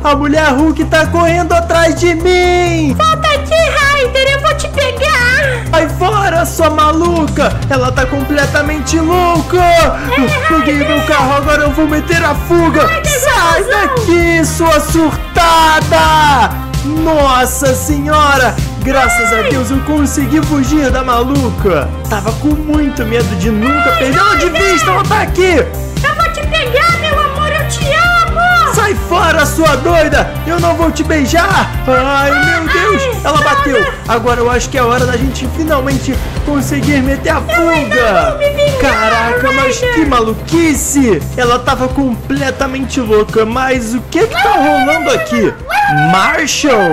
A mulher Hulk tá correndo atrás de mim! Volta aqui, Ryder, eu vou te pegar! Sai fora, sua maluca! Ela tá completamente louca! Peguei meu carro, agora eu vou meter a fuga! Sai daqui, sua surtada! Nossa senhora! Graças a Deus eu consegui fugir da maluca! Tava com muito medo de nunca perdê-la de vista! Ela tá aqui! Eu vou te pegar, meu amor, eu te amo! Sai fora, sua doida! Eu não vou te beijar! Ai, meu Deus! Ela bateu! Agora eu acho que é hora da gente finalmente conseguir meter a fuga! Caraca, mas que maluquice! Ela tava completamente louca, mas o que tá rolando aqui? Marshall!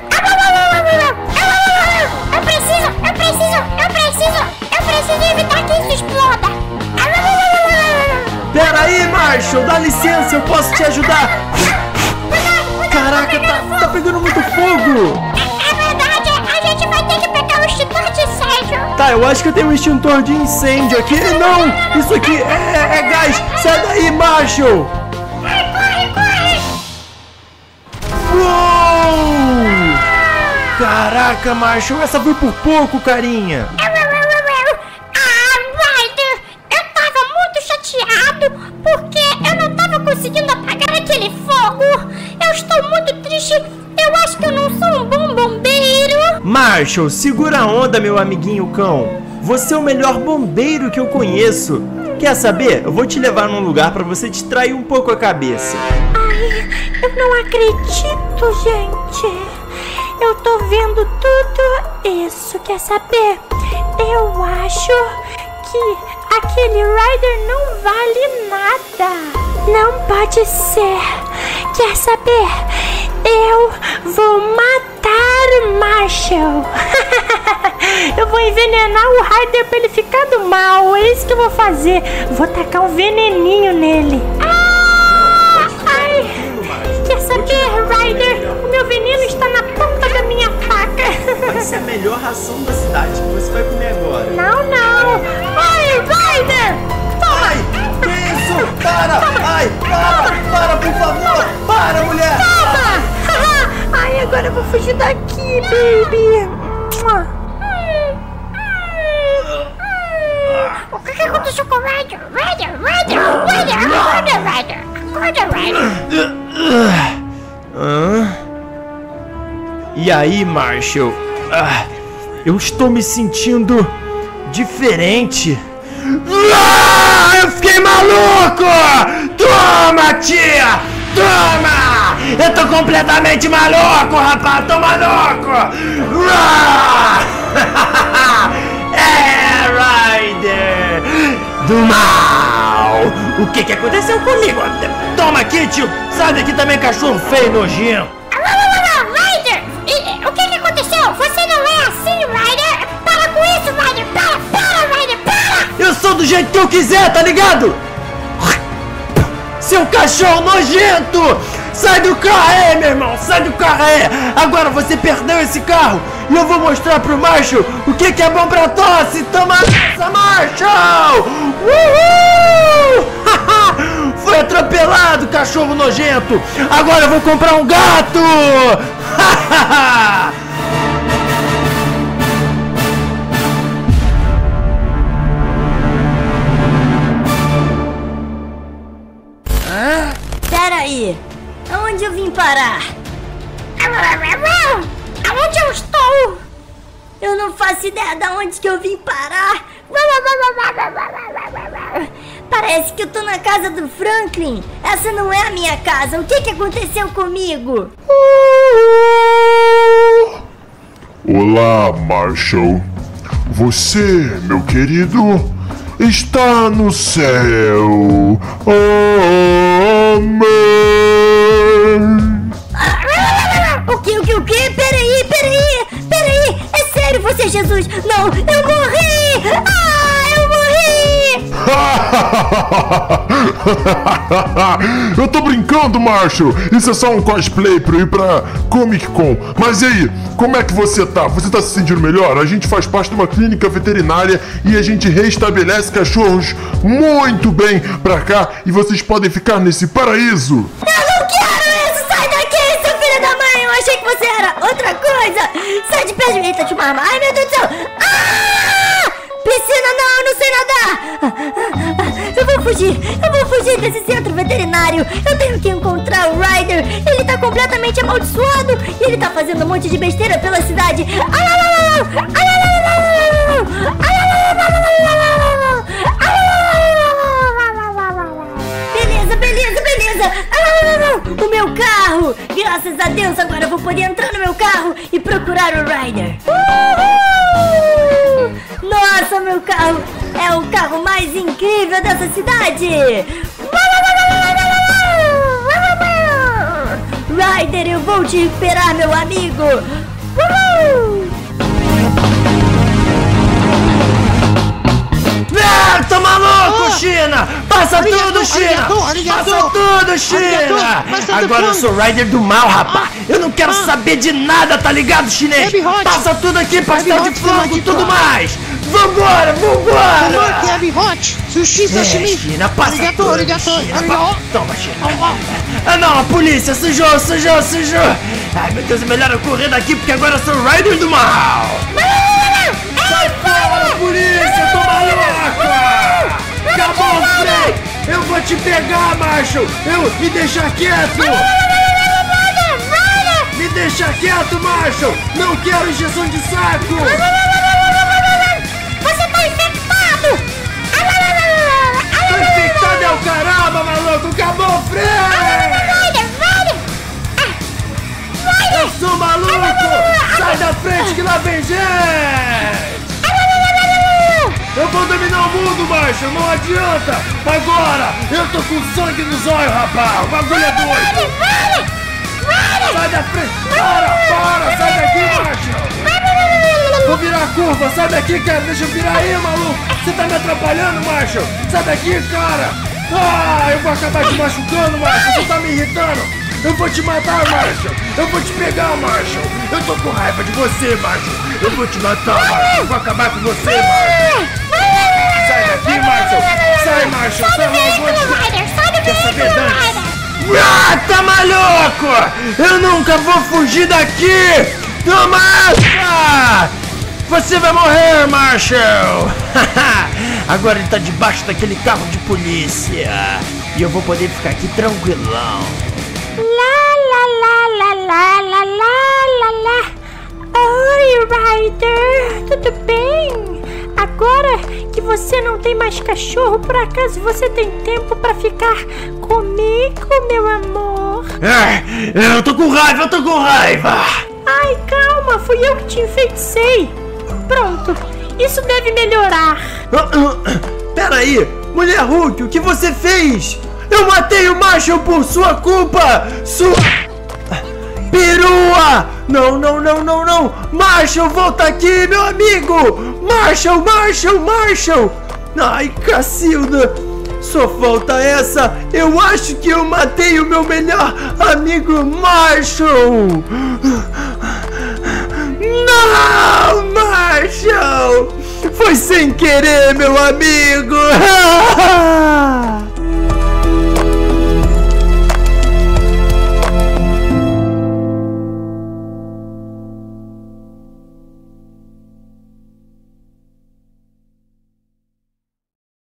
Eu preciso evitar que isso exploda! Pera aí, Marshall, dá licença, eu posso te ajudar. Caraca, tá pegando muito fogo. É verdade, a gente vai ter que pegar o extintor de incêndio. Tá, eu acho que eu tenho um extintor de incêndio aqui. Não, isso aqui é gás. Sai daí, Marshall. Corre! Uou! Caraca, Marshall, essa foi por pouco, carinha. Porque eu não tava conseguindo apagar aquele fogo. Eu estou muito triste. Eu acho que eu não sou um bom bombeiro. Marshall, segura a onda, meu amiguinho cão. Você é o melhor bombeiro que eu conheço. Quer saber? Eu vou te levar num lugar pra você distrair um pouco a cabeça. Ai, eu não acredito, gente. Eu tô vendo tudo isso. Quer saber? Eu acho que aquele Ryder não vale nada. Não pode ser. Quer saber? Eu vou matar Marshall. Eu vou envenenar o Ryder pra ele ficar do mal. É isso que eu vou fazer. Vou tacar um veneninho nele. Ai. Quer saber, Ryder? O meu veneno está na ponta da minha faca. Vai ser a melhor ração da cidade que você vai comer agora. Não. Ai, Ryder! Toma! Ai, que isso? Para! Ai, para, por favor! Para, mulher! Toma! Ai, agora eu vou fugir daqui, baby. O que aconteceu com o Ryder? Acorda, Ryder! E aí, Marshall? Eu estou me sentindo diferente. Eu fiquei maluco! Toma, tia! Toma! Eu tô completamente maluco, rapaz! Tô maluco! Ryder do mal! O que aconteceu comigo? Toma aqui, tio! Sai daqui também, cachorro feio e nojento! Ryder! O que aconteceu? Você não é assim, Ryder! Para com isso, Ryder! Para, Ryder! Para! Eu sou do jeito que eu quiser, tá ligado? Seu cachorro nojento! Sai do carro aí, meu irmão! Sai do carro aí! Agora você perdeu esse carro e eu vou mostrar pro Marshall o que é bom pra tosse! Toma essa, Marshall! Uhul! Foi atropelado, cachorro nojento! Agora eu vou comprar um gato! Peraí, aonde eu vim parar? Aonde eu estou? Eu não faço ideia de onde que eu vim parar. Parece que eu tô na casa do Franklin. Essa não é a minha casa. O que aconteceu comigo? Olá, Marshall. Você, meu querido, está no céu. Amém. O quê? Peraí. É sério, você é Jesus? Não, eu morri! Eu morri! Eu tô brincando, Marshall. Isso é só um cosplay pra ir pra Comic Con. Mas e aí, como é que você tá? Você tá se sentindo melhor? A gente faz parte de uma clínica veterinária e a gente restabelece cachorros muito bem pra cá e vocês podem ficar nesse paraíso. Eu não quero isso! Sai daqui! achei que você era outra coisa. Sai de perto de mim. Eita, tinha uma arma. Ai, meu Deus do céu. Ah! Piscina não, eu não sei nadar. Eu vou fugir desse centro veterinário. Eu tenho que encontrar o Ryder. Ele tá completamente amaldiçoado e ele tá fazendo um monte de besteira pela cidade. Beleza. O meu carro. Graças a Deus, agora eu vou poder entrar no meu carro e procurar o Ryder. Nossa, meu carro é o carro mais incrível dessa cidade. Ryder, eu vou te esperar, meu amigo. Tô maluco, China! Passa tudo, China! Passa tudo, China! Agora eu sou o Ryder do mal, rapaz! Eu não quero saber de nada, tá ligado, chinês? Passa tudo aqui, pastel de frango e tudo mais! Vambora! Sushi, sashimi. China, passa tudo! Arigato! Toma, China! Ah não, a polícia! Sujou! Ai, meu Deus, é melhor eu correr daqui porque agora eu sou o Ryder do mal! Sai fora, polícia! Tô maluco! Acabou, Frei! Eu vou te pegar, macho! Me deixa quieto! Me deixa quieto, macho! Não quero injeção de saco! Você tá infectado! Tô infectado é o caramba, maluco! Acabou, Frei! Eu sou maluco! Sai da frente que lá vem gente! Eu vou dominar o mundo, macho! Não adianta! Agora! Eu tô com sangue nos olhos, rapaz! O bagulho é doido! Sai da frente! Para! Sai daqui, macho! Vou virar a curva! Sai daqui, cara! Deixa eu virar aí, maluco! Você tá me atrapalhando, macho! Sai daqui, cara! Eu vou acabar te machucando, macho! Você tá me irritando! Eu vou te matar, macho! Eu vou te pegar, macho! Eu tô com raiva de você, macho! Eu vou te matar, macho! Eu vou acabar com você, macho! Sai daqui, macho! Sai, macho! Sai logo! Quer saber, Dani? Tá maluco! Eu nunca vou fugir daqui! Toma essa! Você vai morrer, Marshall! Agora ele tá debaixo daquele carro de polícia! E eu vou poder ficar aqui tranquilão! Oi, Ryder, tudo bem? Agora que você não tem mais cachorro, por acaso você tem tempo pra ficar comigo, meu amor? Eu tô com raiva! Ai, calma, fui eu que te enfeticei. Pronto, isso deve melhorar. Peraí, Mulher Hulk, o que você fez? Eu matei o Marshall por sua culpa! Sua... perua! Não! Marshall, volta aqui, meu amigo! Marshall! Ai, Cacilda! Só falta essa! Eu acho que eu matei o meu melhor amigo, Marshall! Não, Marshall! Foi sem querer, meu amigo!